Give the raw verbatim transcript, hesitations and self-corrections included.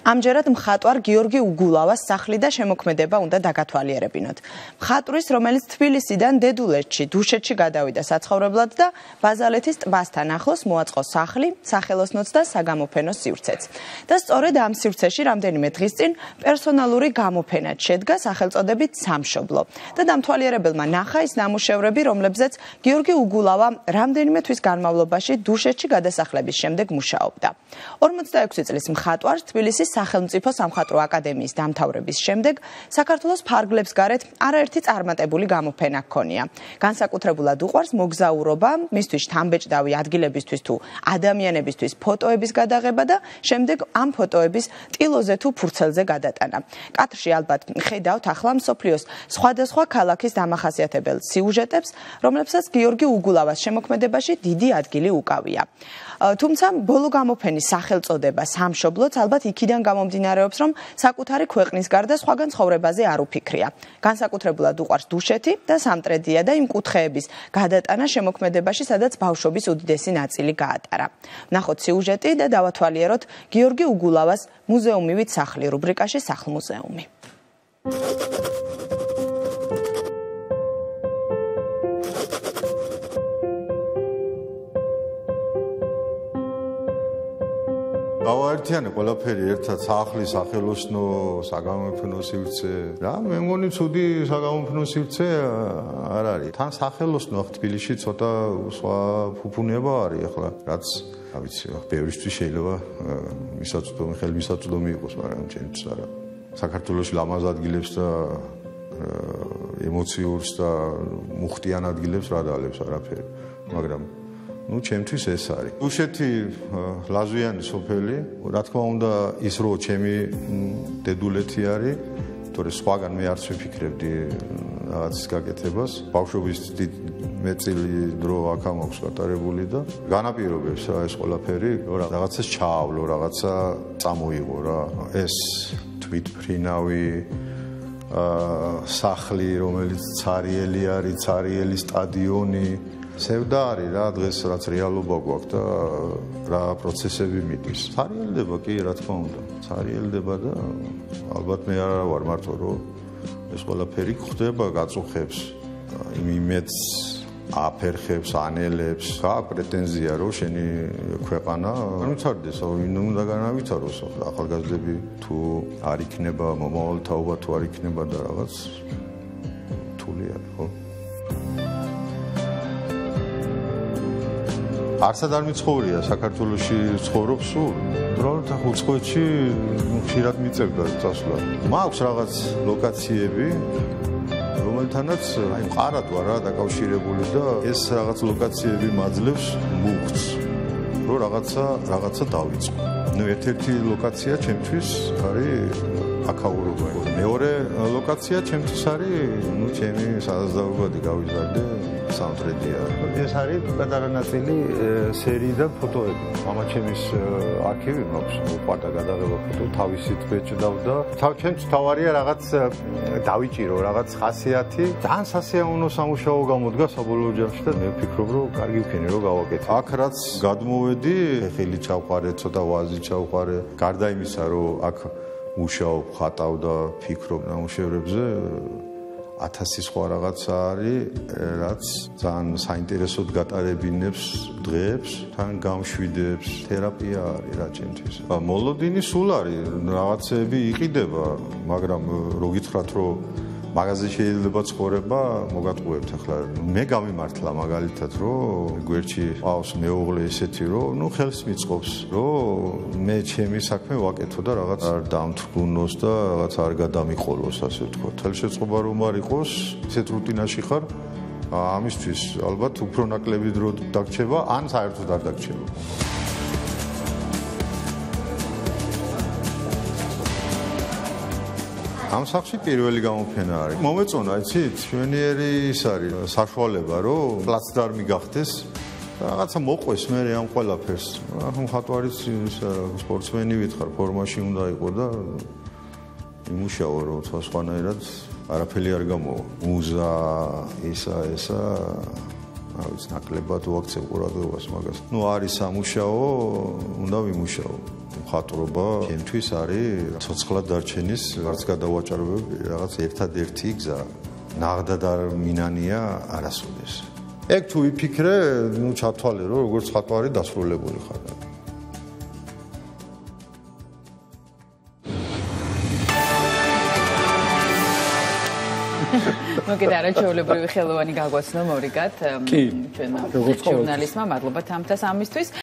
ამჯერად მხატვარ გიორგი უგულავას სახლი და შემოქმედება უნდა დაგათვალიერებინოთ. მხატვრის, რომელიც თბილისიდან დედულეთში, დუშეთში გადავიდა საცხოვრებლად და ბაზალეთის ტბასთან ახლოს მოაწყო სახლი, სახელოსნოც და საგამოფენო სივრცეც. და სწორედ ამ სივრცეში რამდენიმე დღის წინ პერსონალური გამოფენად შედგა სახელწოდებით სამშობლო. და დამთვალიერებელმა ნახა ის ნამუშევრები, რომლებზეც გიორგი უგულავა რამდენიმე თვის განმავლობაში დუშეთში გადასახლების შემდეგ მუშაობდა. ორმოცდაექვსი წლის მხატვარს თბილისის სახელმწიფო სამხატვრო აკადემიის დამთავრების შემდეგ საქართველოს ფარგლებს გარეთ არაერთი წარმატებული გამოფენა ჰქონია. განსაკუთრებულად უყვარს მოგზაურობა, მისთვის შთამბეჭდავი ადგილებისთვის თუ ადამიანებისთვის ფოტოების გადაღება და შემდეგ ამ ფოტოების ტილოზე თუ ფურცელზე გადატანა. კადრში ალბათ ხედავთ ახლა მსოფლიოს სხვადასხვა ქალაქის დამახასიათებელ სიუჟეტებს, რომლებსაც გიორგი უგულავას შემოქმედებაში დიდი ადგილი უკავია. თუმცა ბოლო გამოფენის სახელწოდება სამშობლოც ალბათ იქიდან გამომდინარეობს, რომ საკუთარი ქვეყნის გარდა სხვაგან ცხოვრებაზე არ უფიქრია. განსაკუთრებულად უყვარს დუშეთი და სამტრედია და იმ კუთხეების გადატანა შემოქმედებაში, სადაც ბავშვობის უდიდესი ნაწილი გაატარა. ვნახოთ სიუჟეტი და დავათვალიეროთ გიორგი უგულავას მუზეუმივით სახლი რუბრიკაში სახლ-მუზეუმი. დავაერთიანე ყველაფერი ერთად სახლის სახელოსნო საგამოფენო სივრცე რა მე მგონი ცუდი საგამოფენო სივრცე არ არის თან სახელოსნო ახ თბილისში ცოტა სხვა ფუფუნება არის ახლა რაც რა ვიცი ბევრისთვის შეიძლება მისაწვდომი ხელმისაწვდომი იყოს მაგრამ ჩემთვის არა საქართველოში ლამაზ ადგილებს და ემოციურს და მუხტიან ადგილებს რა დაალებს არაფერი მაგრამ ну ჩემთვის ეს არის. დუშეთი ლაზვიანი სოფელი, რა თქმა უნდა ის რო ჩემი დედულეთი არის, თორე სხვაგან მე არც ვიფიქრებდი რაღაცის გაკეთებას. ბავშვობის მეწილი დრო აქ მაქვს გატარებული და განაპირობებს რა ეს ყველაფერი, რაღაცას ჩაავლო, რაღაცა წამოიღო რა. ეს თვითმფრინავი სახლი, რომელიც ცარიელი არის, ცარიელი სტადიონი სევდა არის რა დღეს რაც რეალობა გვაქვს და რა პროცესები მიდის. ცარიელდება კი რა თქმა უნდა. ცარიელდება და ალბათ მე არ ვარ მარტო რომ ეს ყველაფერი ხდება, გაწუხებს, იმედს აფერხებს, ანელებს. გააქვს პრეტენზია რომ შენი ქვეყანა არ ვიცარდეს, ვინ უნდა განავითაროს ახალგაზრდები თუ არ იქნება მომავალ თაობა თუ არ იქნება და რაღაც რთული არის, ხო? არსად არ მიცხოვრია საქართველოში ცხოვრობს სულ დროით უცხოეთში ხშირად მიწევდა წასვლა მაქვს რაღაც ლოკაციები რომელთანაც აი მყარად ვარ რა დაკავშირებული და ეს რაღაც ლოკაციები მაძლევს მუხტს რომ რაღაცა რაღაცა დავიწყო ნუ ერთ-ერთი ლოკაცია ჩემთვის არის აკაურობა მეორე ლოკაცია ჩემთვის არის ნუ ჩემი სადაზვერვოდი გავიზარდე სამტრედია. ეს არის პატარა ნაწილი სერიიდან ფოტოები. მამაჩემის არქივი მაქვს, უყვარდა გადაღება ფოტო, თავისით ბეჭდავდა. ჩემთვის თავარია რაღაც დავიჭირო, რაღაც ხასიათი. ძალიან სასიამოვნო სამუშაო გამოდგა საბოლოო ჯამში და მე ვფიქრობ, რომ კარგი ვქენი რომ გავაკეთე. აქ რაც გადმოვედი, ხელი ჩავყარე, ცოტა ვაზი ჩავყარე. გარდა იმისა, რომ აქ მუშაობ, ხატავ და ფიქრობ ნამუშევრებზე ათასი სხვა რაღაცა არის, რაც ძალიან საინტერესოდ გატარებინებს დღეებს, თან გამშვიდებს, თერაპია არის რა ჩემთვის. მოლოდინი სულ არის, რაღაცები იყიდება, მაგრამ რო გითხრათ, რომ მაღაზიაში შეიძლება ცხოვრება, მოგატყუებთ ახლა. მე გამიმართლა მაგალითად, რომ გვერდში ყავს მეუღლე ესეთი, რომ ნუ ხელს მიწყობს, რომ მე ჩემი საქმე ვაკეთო და რაღაც არ დამთრგუნოს და რაღაც არ გადამიყოლოს, ასე ვთქვათ. ხელშეწყობა რომ არ იყოს, ისეთ რუტინაში ხარ, ამისთვის ალბათ უფრო ნაკლები დრო დაგრჩება, ან საერთოდ არ დაგრჩება. ამ სახში პირველი გამოფენა არის. მომეწონა, იცით, შვენიერი ის არის, საშუალება, რომ პლაცდარმი გახდეს. რაღაცა მოყვეს მე ამ ყველაფერს. მხატვარის სპორტსმენი ვითხარ, ფორმაში უნდა იყო და იმუშაო, რომ სხვანაირად არაფერი არ გამოვა. მუზა, ისა, ისა, რა ვიცი, ნაკლებად ვაქცევ ყურადღებას მაგას. ნუ არის სამუშაო, უნდა ვიმუშაო. მხატვრობა ჩემთვის არის ცოცხლად დარჩენის რაღაც გადავაჭრობები, რაღაც ერთადერთი გზა. ნაღდად არ მინანია არასოდეს. ეგ თუ ვიფიქრე, ნუ ჩათვალე, რომ როგორც ხატვარი დასრულებული ხარ. ну კიდე არაჩვეულებრივი ხელოვანი გაგვაცნო მორიგად ჩვენ ჟურნალისტმა მადლობა თამთას ამისთვის